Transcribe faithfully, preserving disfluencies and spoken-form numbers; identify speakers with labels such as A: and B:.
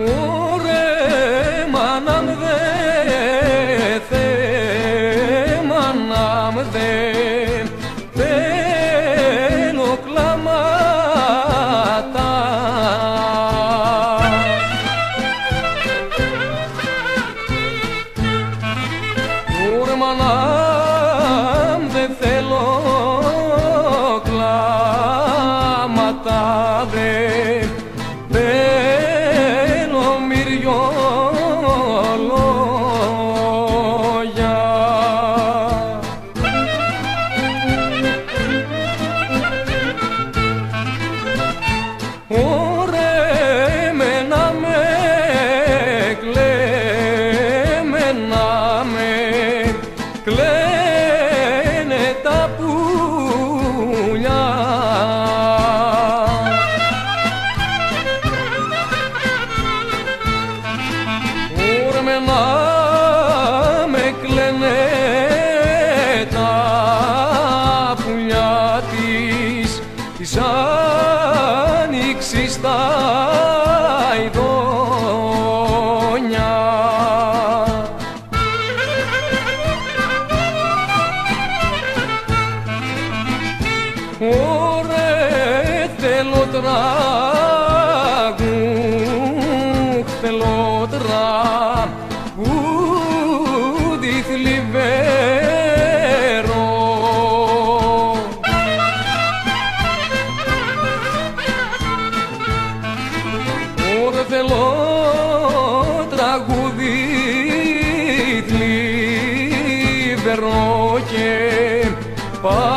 A: Ωρε μάναμ δε θε, μάναμ δε θέλω κλάματα. Ωρε μάναμ δε θέλω κλάματα, δε θέλω μυριολόγια. Ωρε μένα με κλαίμε, να με κλαίνε τα πουλιά. Να με κλαίνε τα πουλιά της, της άνοιξης τα ειδόνια. Ωρε θέλω τραγού, θέλω τραγούδι θλιβερό. Ωρε θέλω τραγούδι θλιβερό και